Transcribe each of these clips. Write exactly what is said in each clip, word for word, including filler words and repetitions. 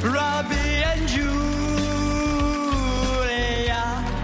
Robbie and Julia.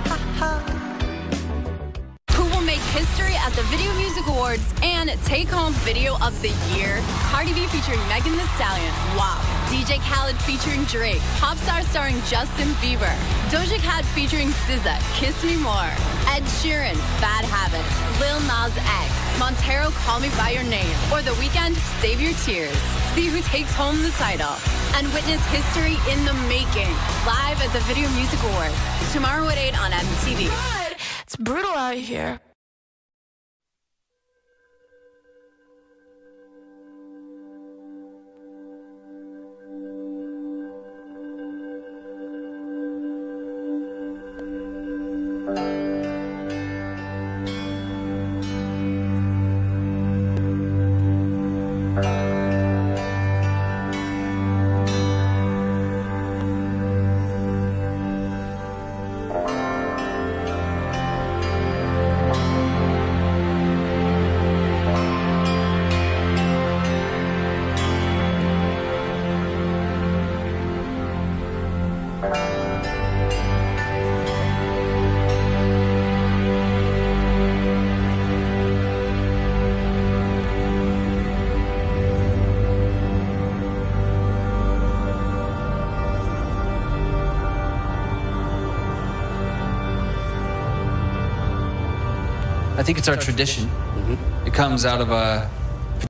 Who will make history at the Video Music Awards and take home Video of the Year? Cardi B featuring Megan Thee Stallion, W A P. D J Khaled featuring Drake. Popstar starring Justin Bieber. Doja Cat featuring S Z A, Kiss Me More. Ed Sheeran, Bad Habits. Lil Nas X, Montero, Call Me By Your Name. Or The Weeknd, Save Your Tears. See who takes home the title and witness history in the making. Live at the Video Music Awards. Tomorrow at eight on M T V. It's brutal out here. I think it's our tradition. Mm-hmm. It comes out of a